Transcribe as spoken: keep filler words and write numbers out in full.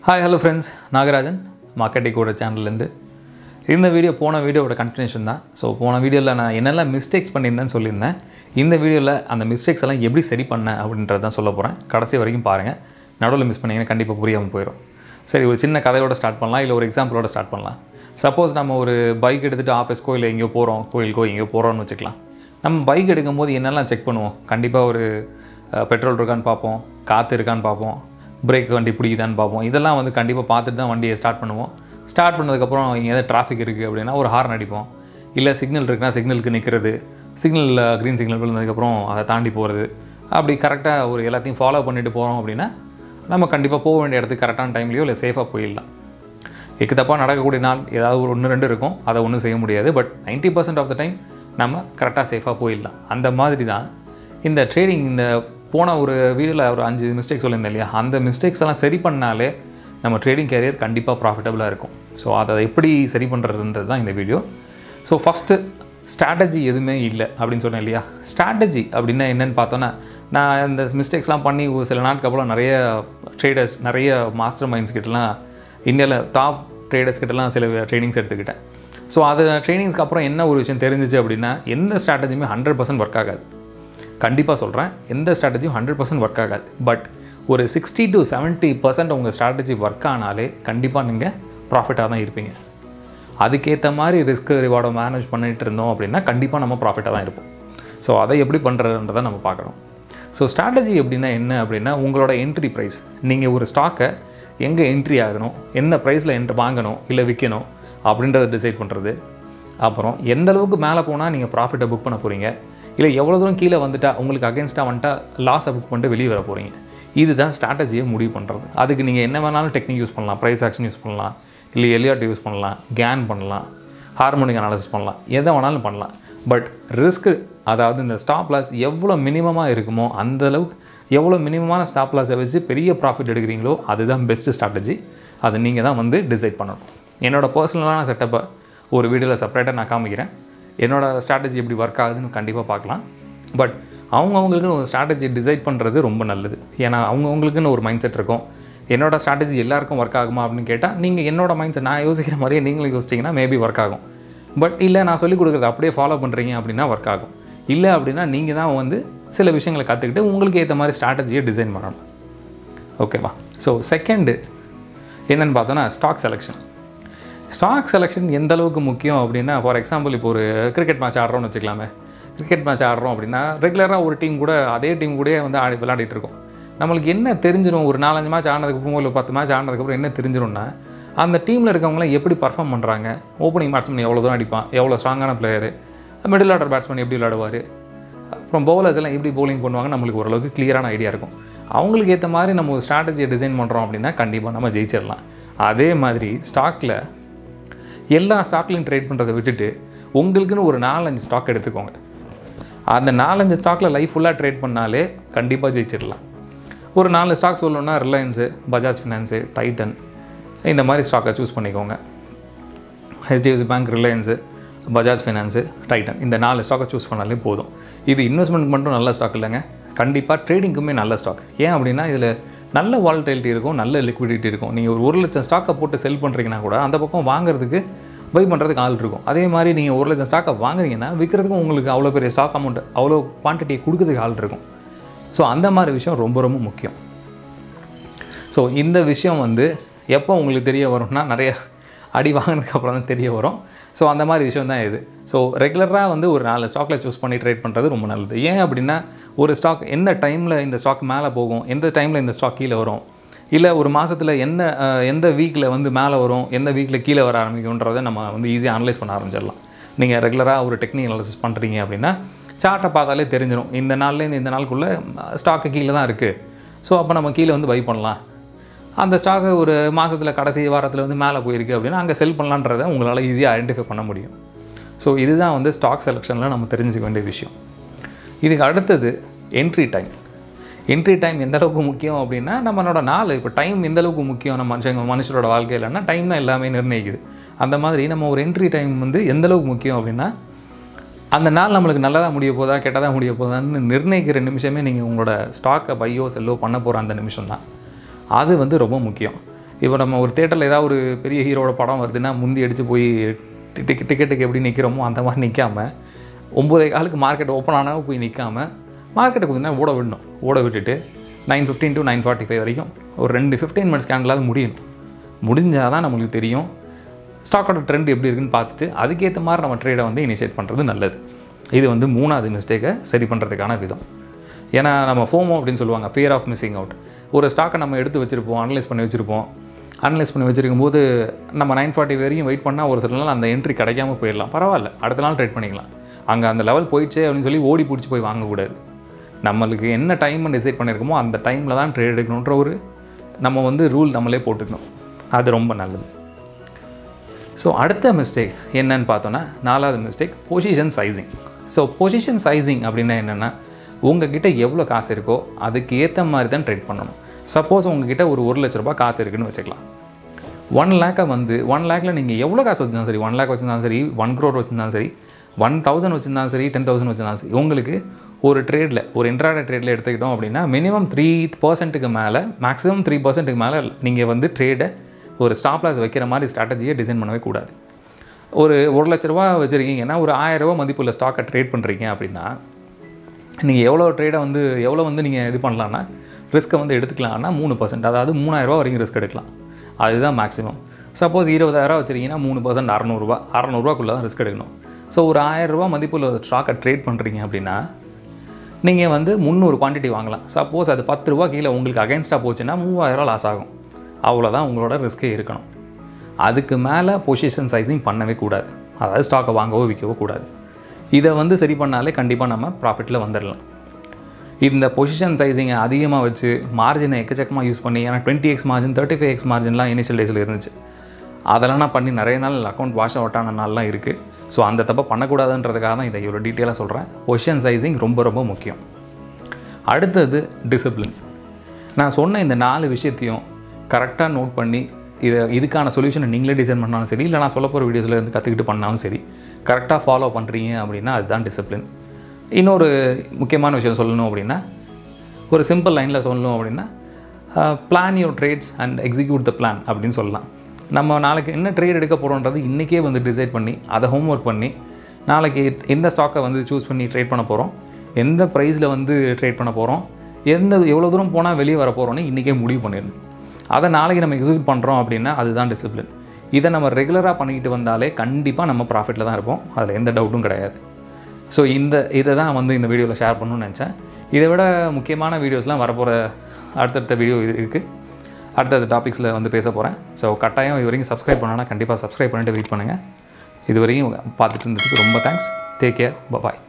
Hi, hello friends. Nagarajan, Marketing Code channel. In the video, போன வீடியோவோட continuation தான். So போன வீடியோவில் நான் என்னெல்லாம் மிஸ்டேக்ஸ் பண்ணியிருந்தேன்னு சொல்லியிருந்தேன். இந்த வீடியோவில் அந்த மிஸ்டேக்ஸ் எல்லாம் எப்படி சரி பண்ணேன் அப்படின்றத தான் சொல்ல போகிறேன். கடைசி வரைக்கும் பாருங்கள். நடுவில் மிஸ் பண்ணிங்கன்னா கண்டிப்பாக புரியாமல் போயிடும். சரி, ஒரு சின்ன கதையோட ஸ்டார்ட் பண்ணலாம், இல்லை ஒரு எக்ஸாம்பிளோட ஸ்டார்ட் பண்ணலாம். சப்போஸ் நம்ம ஒரு பைக் எடுத்துகிட்டு ஆஃபீஸ்க்கோ இல்லை எங்கேயோ போகிறோம், கோயிலுக்கோ எங்கேயோ போகிறோம்னு வச்சுக்கலாம். நம்ம பைக் எடுக்கும்போது என்னெல்லாம் செக் பண்ணுவோம்? கண்டிப்பாக ஒரு பெட்ரோல் இருக்கான்னு பார்ப்போம், காற்று இருக்கான்னு பார்ப்போம், பிரேக் வண்டி பிடிக்குதான்னு பார்ப்போம். இதெல்லாம் வந்து கண்டிப்பாக பார்த்துட்டு தான் வண்டியை ஸ்டார்ட் பண்ணுவோம். ஸ்டார்ட் பண்ணதுக்கப்புறம் இங்கே எதாவது டிராஃபிக் இருக்குது அப்படின்னா ஒரு ஹார்ன் அடிப்போம். இல்லை சிக்னல் இருக்குன்னா சிக்னலுக்கு நிற்கிறது, சிக்னலில் க்ரீன் சிக்னல் விழுந்ததுக்கப்புறம் அதை தாண்டி போகிறது. அப்படி கரெக்டாக ஒரு எல்லாத்தையும் ஃபாலோ பண்ணிவிட்டு போகிறோம் அப்படின்னா நம்ம கண்டிப்பாக போக வேண்டிய இடத்துக்கு கரெக்டான டைம்லையோ இல்லை சேஃபாக போயிடலாம். எக்கு தப்பாக நடக்கக்கூடிய நாள் ஏதாவது ஒரு ஒன்று ரெண்டு இருக்கும், அதை ஒன்றும் செய்ய முடியாது. But ninety percent of the time நம்ம கரெக்டாக சேஃபாக போயிடலாம். அந்த மாதிரி தான் இந்த ட்ரேடிங். இந்த போன ஒரு வீடியோவில் ஒரு அஞ்சு மிஸ்டேக் சொல்லியிருந்தேன் இல்லையா, அந்த மிஸ்டேக்ஸ் எல்லாம் சரி பண்ணாலே நம்ம ட்ரேடிங் கேரியர் கண்டிப்பாக ப்ராஃபிட்டபுளாக இருக்கும். ஸோ அதை எப்படி சரி பண்ணுறதுன்றது தான் இந்த வீடியோ. ஸோ ஃபஸ்ட்டு ஸ்ட்ராட்டஜி எதுவுமே இல்லை அப்படின்னு சொன்னேன் இல்லையா. ஸ்ட்ராட்டஜி அப்படின்னா என்னென்னு பார்த்தோன்னா, நான் இந்த மிஸ்டேக்ஸ்லாம் பண்ணி ஒரு சில நாட்களுக்கு அப்புறம் நிறைய ட்ரேடர்ஸ், நிறைய மாஸ்டர் மைண்ட்ஸ் கிட்டலாம், இந்தியாவில் டாப் ட்ரேடர்ஸ் கிட்டலாம் சில ட்ரைனிங்ஸ் எடுத்துக்கிட்டேன். ஸோ அது ட்ரைனிங்ஸ்க்கு அப்புறம் என்ன ஒரு விஷயம் தெரிஞ்சிச்சு அப்படின்னா, எந்த ஸ்ட்ராட்டஜியுமே ஹண்ட்ரட் பர்சன்ட் ஒர்க் ஆகாது. கண்டிப்பாக சொல்கிறேன், எந்த ஸ்ட்ராட்டஜியும் ஹண்ட்ரட் பர்சன்ட் ஒர்க் ஆகாது. பட் ஒரு சிக்ஸ்டி டு செவன்ட்டி பர்சன்ட் உங்கள் ஸ்ட்ராட்டஜி ஒர்க் ஆனாலே கண்டிப்பாக நீங்கள் ப்ராஃபிட்டாக தான் இருப்பீங்க. அதுக்கேற்ற மாதிரி ரிஸ்க் ரிவார்டை மேனேஜ் பண்ணிகிட்டு இருந்தோம் அப்படின்னா கண்டிப்பாக நம்ம ப்ராஃபிட்டாக தான் இருப்போம். ஸோ அதை எப்படி பண்ணுறதுன்றதை நம்ம பார்க்கணும். ஸோ ஸ்ட்ராட்டஜி எப்படின்னா என்ன அப்படின்னா, உங்களோட என்ட்ரி ப்ரைஸ், நீங்கள் ஒரு ஸ்டாக்கை எங்கே என்ட்ரி ஆகணும், எந்த ப்ரைஸில் என்ட்ரி வாங்கணும் இல்லை விற்கணும் அப்படின்றத டிசைட் பண்ணுறது. அப்புறம் எந்த அளவுக்கு மேலே போனால் நீங்கள் ப்ராஃபிட்டை புக் பண்ண போகிறீங்க, இல்லை எவ்வளோ தூரம் கீழே வந்துட்டால் உங்களுக்கு அகேன்ஸ்டாக வந்துட்டா லாஸை புக் பண்ணிட்டு வெளியே வர போகிறீங்க. இதுதான் ஸ்ட்ராட்டஜியை முடிவு பண்ணுறது. அதுக்கு நீங்கள் என்ன வேணாலும் டெக்னிக் யூஸ் பண்ணலாம், ப்ரைஸ் ஆக்ஷன் யூஸ் பண்ணலாம், இல்லை எலியாட் யூஸ் பண்ணலாம், கேன் பண்ணலாம், ஹார்மோனிக் அனாலிசிஸ் பண்ணலாம், எதை வேணாலும் பண்ணலாம். பட் ரிஸ்க்கு, அதாவது இந்த ஸ்டாப் லாஸ் எவ்வளோ மினிமமாக இருக்குமோ அந்தளவுக்கு, எவ்வளோ மினிமமான ஸ்டாப் லாஸை வச்சு பெரிய ப்ராஃபிட் எடுக்கிறீங்களோ அதுதான் பெஸ்ட்டு ஸ்ட்ராட்டஜி. அதை நீங்கள் தான் வந்து டிசைட் பண்ணணும். என்னோடய பர்சனலான செட்டப்பை ஒரு வீடியோவில் செப்பரேட்டாக நான் காமிக்கிறேன். என்னோடய ஸ்ட்ராட்டஜி எப்படி ஒர்க் ஆகுதுன்னு கண்டிப்பாக பார்க்கலாம். பட் அவங்கவுங்களுக்குன்னு ஒரு ஸ்ட்ராட்டஜி டிசைட் பண்ணுறது ரொம்ப நல்லது. ஏன்னா அவங்கவுங்களுக்குன்னு ஒரு மைண்ட் செட் இருக்கும். என்னோடய ஸ்ட்ராட்டஜி எல்லாருக்கும் ஒர்க் ஆகுமா அப்படின்னு கேட்டால், நீங்கள் என்னோட மைண்ட் செட் நான் யோசிக்கிற மாதிரியே நீங்களும் யோசிச்சிங்கன்னா மேபி ஒர்க் ஆகும். பட் இல்லை, நான் சொல்லிக் கொடுக்குறது அப்படியே ஃபாலோ பண்ணுறீங்க அப்படின்னா ஒர்க் ஆகும். இல்லை அப்படின்னா நீங்கள் தான் வந்து சில விஷயங்களை கற்றுக்கிட்டு உங்களுக்கு ஏற்ற மாதிரி ஸ்ட்ராட்டஜியை டிசைன் பண்ணணும். ஓகேவா? ஸோ செகண்டு என்னென்னு பார்த்தோன்னா, ஸ்டாக் செலெக்ஷன். ஸ்டாக் செலெக்ஷன் எந்த அளவுக்கு முக்கியம் அப்படின்னா, ஃபார் எக்ஸாம்பிள் இப்போ ஒரு கிரிக்கெட் மேட்ச் ஆடுறோம்னு வச்சுக்கலாமே. கிரிக்கெட் மேட்ச் ஆடுறோம் அப்படின்னா ரெகுலராக ஒரு டீம் கூட அதே டீம் கூட வந்து ஆடி விளையாடிட்டு இருக்கோம். நம்மளுக்கு என்ன தெரிஞ்சிடும், ஒரு நாலஞ்சு மேட்ச் ஆனதுக்கப்புறம் இல்லை பத்து மேட்ச் ஆனதுக்கப்புறம் என்ன தெரிஞ்சிடும்னா, அந்த டீமில் இருக்கவங்களாம் எப்படி பர்ஃபார்ம் பண்ணுறாங்க, ஓப்பனிங் பேட்ஸ்மேன் எவ்வளோ தூரம் அடிப்பான், எவ்வளோ ஸ்ட்ராங்கான பிளேயரு, மிடில் ஆர்டர் பேட்ஸ்மேன் எப்படி விளையாடுவார், அப்புறம் பவுலர்ஸ் எல்லாம் எப்படி பவுலிங் பண்ணுவாங்க, நம்மளுக்கு ஓரளவுக்கு கிளியரான ஐடியா இருக்கும். அவங்களுக்கு ஏற்ற மாதிரி நம்ம ஒரு ஸ்ட்ராட்டஜியை டிசைன் பண்ணுறோம் அப்படின்னா கண்டிப்பாக நம்ம ஜெயிச்சிடலாம். அதே மாதிரி ஸ்டாக்கில் எல்லா ஸ்டாக்லையும் ட்ரேட் பண்ணுறதை விட்டுட்டு உங்களுக்குன்னு ஒரு நாலஞ்சு ஸ்டாக் எடுத்துக்கோங்க. அந்த நாலஞ்சு ஸ்டாக்கில் லைஃப் ஃபுல்லாக ட்ரேட் பண்ணாலே கண்டிப்பாக ஜெயிச்சிடலாம். ஒரு நாலு ஸ்டாக் சொல்லணுன்னா ரிலையன்ஸு, பஜாஜ் ஃபினான்ஸு, டைட்டன், இந்த மாதிரி ஸ்டாக்கை சூஸ் பண்ணிக்கோங்க. HDFC bank, Reliance, Bajaj finance, Titan, இந்த நாலு ஸ்டாக்கை சூஸ் பண்ணாலே போதும். இது இன்வெஸ்ட்மெண்ட் மட்டும் நல்ல ஸ்டாக் இல்லைங்க, கண்டிப்பாக ட்ரேடிங்குமே நல்ல ஸ்டாக். ஏன் அப்படின்னா இதில் நல்ல வாலட்டிலிட்டி இருக்கும், நல்ல லிக்விடிட்டி இருக்கும். நீங்கள் ஒரு ஒரு லட்சம் ஸ்டாக்கை போட்டு செல் பண்ணுறீங்கன்னா கூட அந்த பக்கம் வாங்குறதுக்கு, பை பண்ணுறதுக்கு ஆள் இருக்கும். அதே மாதிரி நீங்கள் ஒரு லட்சம் ஸ்டாக்கை வாங்குறீங்கன்னா விற்கிறதுக்கும் உங்களுக்கு அவ்வளோ பெரிய ஸ்டாக் அமௌண்ட், அவ்வளோ குவான்டிட்டியை கொடுக்குறதுக்கு ஆள் இருக்கும். ஸோ அந்த மாதிரி விஷயம் ரொம்ப ரொம்ப முக்கியம். ஸோ இந்த விஷயம் வந்து எப்போ உங்களுக்கு தெரிய வரும்னா, நிறைய அடி வாங்கினதுக்கப்புறம் தான் தெரிய வரும். ஸோ அந்த மாதிரி விஷயம் தான் இது. ஸோ ரெகுலராக வந்து ஒரு நாலு ஸ்டாக்கில் சூஸ் பண்ணி ட்ரேட் பண்ணுறது ரொம்ப நல்லது. ஏன் அப்படின்னா, ஒரு ஸ்டாக் எந்த டைமில் இந்த ஸ்டாக் மேலே போகும், எந்த டைமில் இந்த ஸ்டாக் கீழே வரும், இல்லை ஒரு மாதத்தில் எந்த எந்த வீக்கில் வந்து மேலே வரும், எந்த வீக்கில் கீழே வர ஆரம்பிக்கும்ன்றதை நம்ம வந்து ஈஸியாக அனலைஸ் பண்ண ஆரம்பிச்சிடலாம். நீங்கள் ரெகுலராக ஒரு டெக்னிக் அனாலிசிஸ் பண்ணுறீங்க அப்படின்னா சார்ட்டை பார்த்தாலே தெரிஞ்சிடும், இந்த நாள்லேருந்து இந்த நாளுக்குள்ளே ஸ்டாக்கு கீழே தான் இருக்குது. ஸோ அப்போ நம்ம கீழே வந்து பை பண்ணலாம். அந்த ஸ்டாக்கு ஒரு மாதத்தில் கடைசி வாரத்தில் வந்து மேலே போயிருக்கு அப்படின்னா அங்கே செல் பண்ணலான்றதை உங்களால் ஈஸியாக ஐடென்டிஃபை பண்ண முடியும். ஸோ இதுதான் வந்து ஸ்டாக் செலெக்ஷனில் நம்ம தெரிஞ்சுக்க வேண்டிய விஷயம். இதுக்கு அடுத்தது என்ட்ரி டைம். என்ட்ரி டைம் எந்த அளவுக்கு முக்கியம் அப்படின்னா, நம்மளோட நாள், இப்போ டைம் எந்த அளவுக்கு முக்கியம் நம்ம மனுஷங்க மனுஷரோட வாழ்க்கையிலன்னா டைம் தான் எல்லாமே நிர்ணயிக்குது. அந்த மாதிரி நம்ம ஒரு என்ட்ரி டைம் வந்து எந்த அளவுக்கு முக்கியம் அப்படின்னா, அந்த நாள் நம்மளுக்கு நல்லதாக முடிய போதா கெட்டதாக முடிய போதான்னு நிர்ணயிக்கிற நிமிஷமே நீங்கள் உங்களோட ஸ்டாக்கை பையோ செல்லோ பண்ண போகிற அந்த நிமிஷம் தான். அது வந்து ரொம்ப முக்கியம். இப்போ நம்ம ஒரு தேட்டரில் ஏதாவது ஒரு பெரிய ஹீரோட படம் வருதுன்னா முந்தி அடித்து போய் டிக்கெட் டிக்கெட்டுக்கு எப்படி நிற்கிறோமோ அந்த மாதிரி நிற்காம ஒம்பதே காலுக்கு மார்க்கெட் ஓப்பன் ஆனாலும் போய் நிற்காம மார்க்கெட்டை கொஞ்சம் நேரம் ஓட விடணும். ஓட விட்டுட்டு nine fifteen to nine forty five வரைக்கும் ஒரு ரெண்டு ஃபிஃப்டீன் மினிட்ஸ் கேண்டலாவது முடியணும். முடிஞ்சால் தான் நம்மளுக்கு தெரியும் ஸ்டாக்கோட ட்ரெண்ட் எப்படி இருக்குன்னு பார்த்துட்டு அதுக்கேற்ற மாதிரி நம்ம ட்ரேடை வந்து இனிஷியேட் பண்ணுறது நல்லது. இது வந்து மூணாவது மிஸ்டேக்கை சரி பண்ணுறதுக்கான விதம். ஏன்னா நம்ம ஃபோமோ அப்படின்னு சொல்லுவாங்க, ஃபியர் ஆஃப் மிஸ்ஸிங் அவுட். ஒரு ஸ்டாக்கை நம்ம எடுத்து வச்சுருப்போம், அனலைஸ் பண்ணி வச்சுருப்போம். அனலைஸ் பண்ணி வச்சுருக்கும் போது நம்ம நைன் ஃபார்ட்டி வரையும் வெயிட் பண்ணால் ஒரு சில நாள் அந்த என்ட்ரி கிடைக்காம போயிடலாம். பரவாயில்ல, அடுத்த நாள் ட்ரேட் பண்ணிக்கலாம். அங்கே அந்த லெவல் போயிடுச்சே அப்படின்னு சொல்லி ஓடி பிடிச்சி போய் வாங்கக்கூடாது. நம்மளுக்கு என்ன டைம் டிசைட் பண்ணியிருக்கோமோ அந்த டைமில் தான் ட்ரேட் எடுக்கணுன்ற ஒரு நம்ம வந்து ரூல் நம்மளே போட்டுக்கணும். அது ரொம்ப நல்லது. ஸோ அடுத்த மிஸ்டேக் என்னன்னு பார்த்தோன்னா நாலாவது mistake position sizing. So position sizing அப்படின்னா என்னென்னா உங்ககிட்ட எவ்வளோ காசு இருக்கோ அதுக்கு ஏற்ற மாதிரி தான் ட்ரேட் பண்ணணும். சப்போஸ் உங்ககிட்ட ஒரு ஒரு லட்ச ரூபா காசு இருக்குதுன்னு வச்சுக்கலாம். ஒன் லேக்கை வந்து ஒன் லேக்கில் நீங்கள் எவ்வளோ காசு வச்சுருந்தாலும் சரி, ஒன் லேக் வச்சுருந்தாலும் சரி, ஒன் க்ரோர் வச்சுருந்தாலும் சரி, ஒன் தௌசண்ட் வச்சுருந்தாலும் சரி, டென் தௌசண்ட் வச்சுருந்தாலும் சரி, உங்களுக்கு ஒரு ட்ரேடில் ஒரு இன்ட்ராடே ட்ரேடில் எடுத்துக்கிட்டோம் அப்படின்னா மினிமம் த்ரீ பர்சன்ட்டுக்கு மேலே மேக்ஸிமம் த்ரீ பர்சன்ட்டுக்கு மேலே நீங்கள் வந்து ட்ரேடை ஒரு ஸ்டாப் லாஸ் வைக்கிற மாதிரி ஸ்ட்ராட்டஜியை டிசைன் பண்ணவே கூடாது. ஒரு ஒரு லட்ச ரூபா வச்சுருக்கீங்கன்னா ஒரு ஆயிரம் ரூபா மதிப்புள்ள ஸ்டாக்கை ட்ரேட் பண்ணுறீங்க அப்படின்னா நீங்கள் எவ்வளோ ட்ரேடை வந்து எவ்வளோ வந்து நீங்கள் இது பண்ணலான்னா ரிஸ்க்கை வந்து எடுத்துக்கலாம்னா மூணு பர்சன்ட், அதாவது மூணாயிரரூவா வரைக்கும் ரிஸ்க் எடுக்கலாம். அதுதான் மேக்ஸிமம். சப்போஸ் இருபதாயிரம் வச்சுருக்கீங்கன்னா மூணு பர்சன்ட் அறநூறுவா அறநூறுவாக்குள்ளே தான் ரிஸ்க் எடுக்கணும். ஸோ ஒரு ஆயிரரூவா மதிப்புள்ள ஸ்டாக்கை ட்ரேட் பண்ணுறீங்க அப்படின்னா நீங்கள் வந்து முந்நூறு குவான்டிட்டி வாங்கலாம். சப்போஸ் அது பத்து ரூபா கீழே உங்களுக்கு அகைன்ஸ்டாக போச்சுன்னா மூவாயிரரூவா லாஸ் ஆகும். அவ்வளோதான் உங்களோட ரிஸ்க்கே இருக்கணும். அதுக்கு மேலே பொசிஷன் சைஸிங் பண்ணவே கூடாது. அதாவது ஸ்டாக்கை வாங்கவோ விற்கவோ கூடாது. இதை வந்து சரி பண்ணாலே கண்டிப்பாக நம்ம ப்ராஃபிட்டில் வந்துடலாம். இந்த பொசிஷன் சைஸிங்கை அதிகமாக வச்சு மார்ஜினை எக்கச்சக்கமாக யூஸ் பண்ணி, ஏன்னா twenty X margin thirty five X மார்ஜின்லாம் இனிஷியல் டேஸில் இருந்துச்சு. அதெல்லாம் நான் பண்ணி நிறைய நாள் அக்கௌண்ட் வாஷ் அவுட் ஆன நாள்லாம் இருக்குது. ஸோ அந்த தப்பை பண்ணக்கூடாதுன்றதுக்காக தான் இதை இவ்வளோ டீட்டெயிலாக சொல்கிறேன். பொசிஷன் சைஸிங் ரொம்ப ரொம்ப முக்கியம். அடுத்தது டிசிப்ளின். நான் சொன்ன இந்த நாலு விஷயத்தையும் கரெக்டாக நோட் பண்ணி இதை இதுக்கான சொல்யூஷனை நீங்களே டிசைன் பண்ணாலும் சரி, இல்லை நான் சொல்ல போகிற வீடியோஸில் இருந்து கற்றுக்கிட்டு பண்ணாலும் சரி, கரெக்டாக ஃபாலோ பண்ணுறீங்க அப்படின்னா அதுதான் டிசிப்ளின். இன்னொரு முக்கியமான விஷயம் சொல்லணும் அப்படின்னா, ஒரு சிம்பிள் லைனில் சொல்லணும் அப்படின்னா, plan your trades and execute the plan அப்படின்னு சொல்லலாம். நம்ம நாளைக்கு என்ன ட்ரேட் எடுக்க போகிறோன்றது இன்றைக்கே வந்து டிசைட் பண்ணி அதை ஹோம்ஒர்க் பண்ணி நாளைக்கு எந்த ஸ்டாக்கை வந்து சூஸ் பண்ணி ட்ரேட் பண்ண போகிறோம், எந்த ப்ரைஸில் வந்து ட்ரேட் பண்ண போகிறோம், எந்த எவ்வளோ தூரம் போனால் வெளியே வர போகிறோன்னு இன்றைக்கே முடிவு பண்ணிடணும். அதை நாளைக்கு நம்ம எக்ஸிக்யூட் பண்ணுறோம் அப்படின்னா அதுதான் டிசிப்ளின். இதை நம்ம ரெகுலராக பண்ணிக்கிட்டு வந்தாலே கண்டிப்பாக நம்ம ப்ராஃபிட்டில் தான் இருப்போம். அதில் எந்த டவுட்டும் கிடையாது. ஸோ இந்த இதை தான் வந்து இந்த வீடியோவில் ஷேர் பண்ணணும்னு நினச்சேன். இதை விட முக்கியமான வீடியோஸ்லாம் வரப்போகிற அடுத்தடுத்த வீடியோ இது இருக்குது. அடுத்தடுத்த டாபிக்ஸில் வந்து பேச போகிறேன். ஸோ கட்டாயம் இது வரைக்கும் சப்ஸ்கிரைப் பண்ணோன்னா கண்டிப்பாக சப்ஸ்கிரைப் பண்ணிட்டு வெயிட் பண்ணுங்கள். இது வரையும் பார்த்துட்டு இருந்ததுக்கு ரொம்ப தேங்க்ஸ். Take care. பாய்.